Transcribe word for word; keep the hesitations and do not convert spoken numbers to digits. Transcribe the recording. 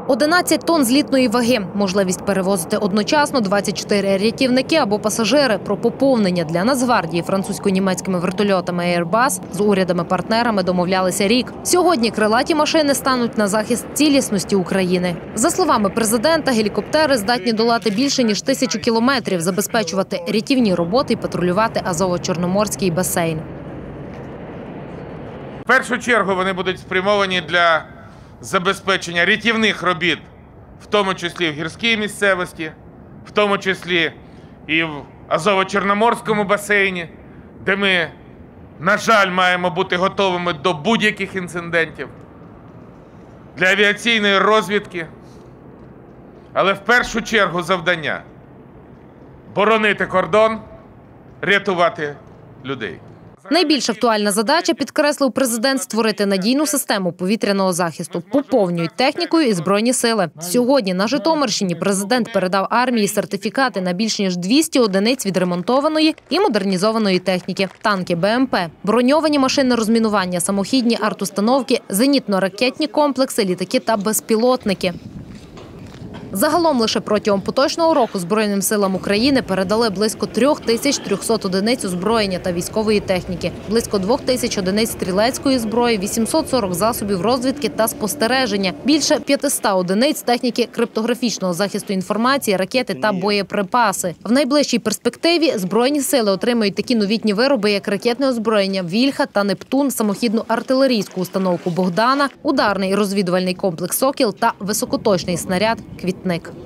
одинадцять тонн злітної ваги, можливість перевозити одночасно двадцять чотири рятівники або пасажири. Про поповнення для Нацгвардії французько-німецькими вертольотами Airbus з урядами-партнерами домовлялися рік. Сьогодні крилаті машини стануть на захист цілісності України. За словами президента, гелікоптери здатні долати більше ніж тисячу кілометрів, забезпечувати рятівні роботи і патрулювати Азово-Чорноморський басейн. В першу чергу вони будуть спрямовані для забезпечення рятівних робіт, в тому числі в гірській місцевості, в тому числі і в Азово-Чорноморському басейні, де ми, на жаль, маємо бути готовими до будь-яких інцидентів, для авіаційної розвідки. Але в першу чергу завдання – боронити кордон, рятувати людей. Найбільш актуальна задача, підкреслив президент, створити надійну систему повітряного захисту. Поповнюють технікою і Збройні сили. Сьогодні на Житомирщині президент передав армії сертифікати на більш ніж двісті одиниць відремонтованої і модернізованої техніки. Танки БМП, броньовані машини розмінування, самохідні артустановки, зенітно-ракетні комплекси, літаки та безпілотники. Загалом лише протягом поточного року Збройним силам України передали близько трьох тисяч трьохсот одиниць озброєння та військової техніки, близько двох тисяч одиниць стрілецької зброї, вісімсот сорок засобів розвідки та спостереження, більше п'ятисот одиниць техніки криптографічного захисту інформації, ракети та боєприпаси. В найближчій перспективі Збройні сили отримають такі новітні вироби, як ракетне озброєння «Вільха» та «Нептун», самохідну артилерійську установку «Богдана», ударний розвідувальний комплекс «Сокіл» та високоточний снаряд «Квітник».